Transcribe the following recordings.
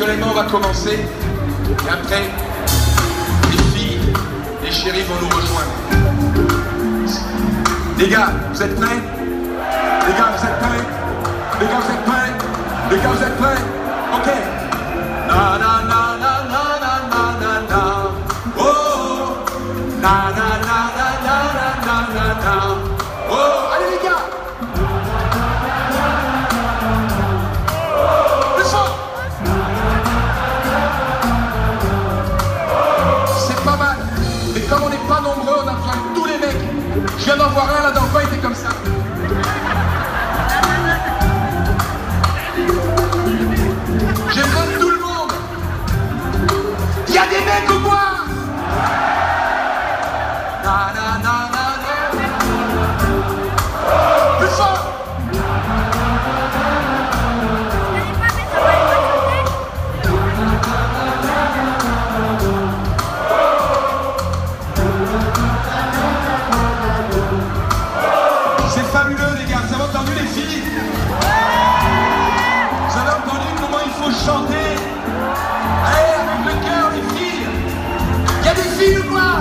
l'événement va commencer. Et après, les filles, les chéris vont nous rejoindre. Les gars, vous êtes prêts? Les gars, vous êtes prêts? Les gars, vous êtes prêts? Les gars, vous êtes prêts? Ok. Na na na na na na na na na. Oh. Na na na na na na na na na. Oh. Allez les gars. Plus fort. C'est pas mal. Mais comme on n'est pas nombreux, on a besoin de tous les mecs. Je viens d'en voir un là dans le coin, il était comme ça. J'ai besoin de tout le monde. Il y a des mecs ou quoi? Na na na na na. Plus fort. C'est fabuleux les gars, vous avez entendu les filles? Vous avez entendu comment il faut chanter? Allez, avec le cœur, les filles! Il y a des filles ou quoi?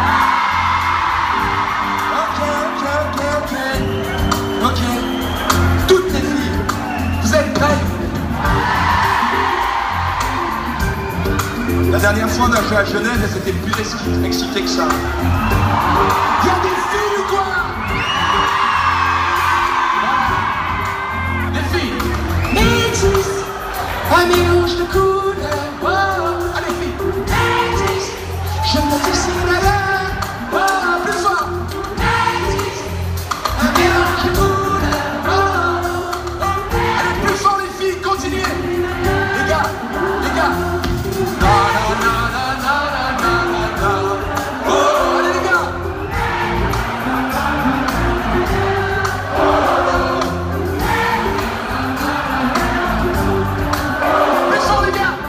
Ok. Toutes les filles, vous êtes prêts? La dernière fois, on a joué à Genève et c'était plus excité que ça. Il y a des filles ou quoi? Les filles! Métis, un mélange de couleurs. Oh. Allez, filles! Métis, je me dessine d'ailleurs. Oh. Plus fort! Métis, un mélange de couleurs. Allez, plus fort les filles, continuez! Les gars! Na na na na na na na na. Oh, allez les gars! Plus fort les gars!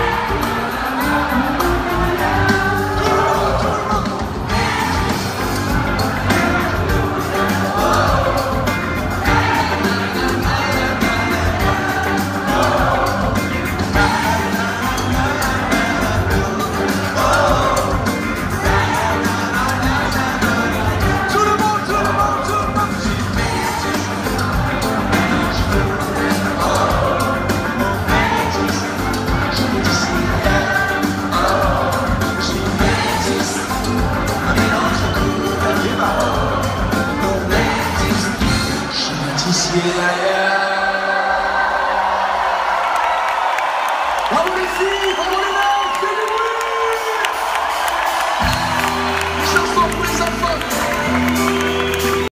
Tout le monde! Bravo les filles, bravo les mecs, faites du bruit! Une chanson pour les enfants!